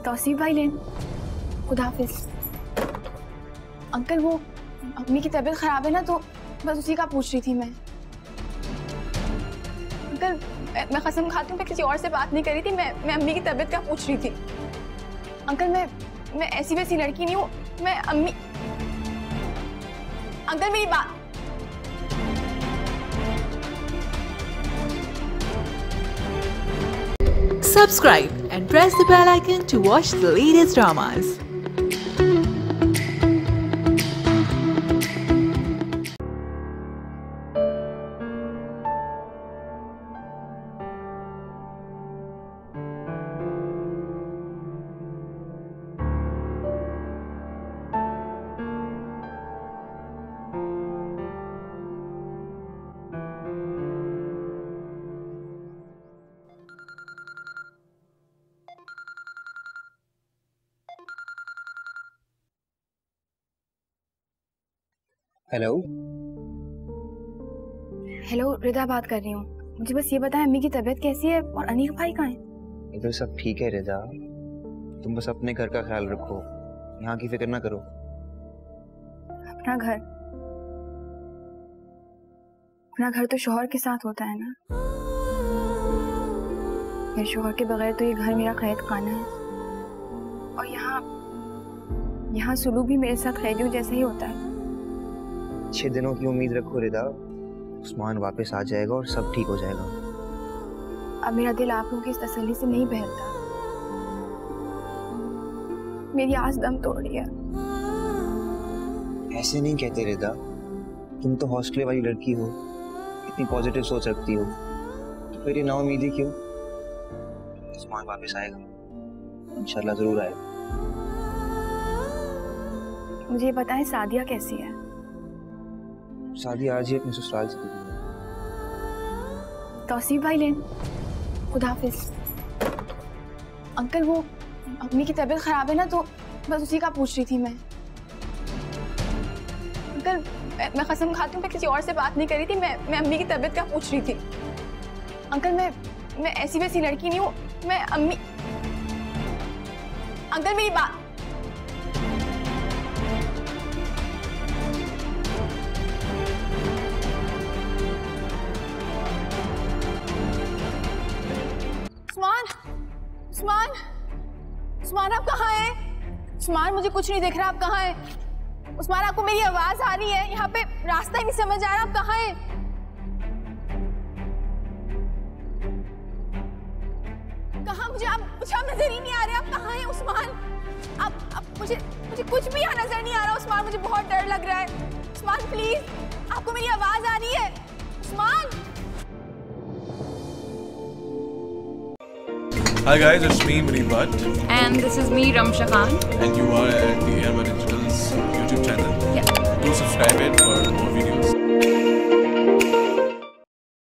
तौसीफ भाई लेन, खुदा हाफिज। अंकल वो अम्मी की तबीयत खराब है ना, तो बस उसी का पूछ रही थी मैं। अंकल मैं कसम खाती हूँ मैं किसी और से बात नहीं कर रही थी, मैं अम्मी की तबीयत का पूछ रही थी। अंकल मैं ऐसी वैसी लड़की नहीं हूँ, मैं अम्मी। अंकल मेरी बात। Subscribe and press the bell icon to watch the latest dramas. Hello hello, Rida बात कर रही हूँ। मुझे बस ये बताएं अम्मी की तबीयत कैसी है और अनीक भाई कहाँ है? इधर सब ठीक है रिदा, तुम बस अपने घर का ख्याल रखो, यहाँ की फिक्र ना करो। अपना घर तो शौहर के साथ होता है ना। मेरे शौहर के बगैर तो ये घर मेरा कैद खाना है, और यहाँ सुलूक भी मेरे साथ कैदियों जैसे ही होता है। 6 दिनों की उम्मीद रखो रिदा, उस्मान वापस आ जाएगा और सब ठीक हो जाएगा। अब मेरा दिल आप लोगों की इस तसल्ली से नहीं बहलता। मेरी आस दम तोड़ रही है। ऐसे नहीं कहते रिदा, तुम तो हॉस्टल वाली लड़की हो, इतनी पॉजिटिव सोच रखती हो, तो फिर ये नाउम्मीदी क्यों? उस्मान वापस आएगा, इंशाल्लाह जरूर आएगा। मुझे ये बताएं सादिया कैसी है? सादिया आज ही अपने ससुराल से गई है। तौसीफ भाई लेन, खुदा हाफिज। अंकल वो अम्मी की तबीयत खराब है ना, तो बस उसी का पूछ रही थी मैं। अंकल मैं कसम खाती हूँ मैं किसी और से बात नहीं कर रही थी, मैं अम्मी की तबीयत का पूछ रही थी। अंकल मैं ऐसी वैसी लड़की नहीं हूँ, मैं अम्मी। अंकल मेरी बात। उस्मान आप कहाँ हैं? उस्मान मुझे कुछ नहीं दिख रहा, आप कहाँ हैं? उस्मान आपको मेरी आवाज आ रही है? यहाँ पे रास्ता ही नहीं समझ आ रहा, आप कहाँ हैं? कहाँ? मुझे आप नजर ही नहीं आ रहे, आप कहाँ हैं उस्मान? आप मुझे कुछ भी यहाँ नजर नहीं आ रहा उस्मान, मुझे बहुत डर लग रहा है। उस्मान प्लीज, आपको मेरी आवाज आ रही है? Usman. Hi guys, it's me Munib Bhatt. And this is me Ramsha Khan. And you are at the Airma Digital's YouTube channel. Yeah. Do subscribe it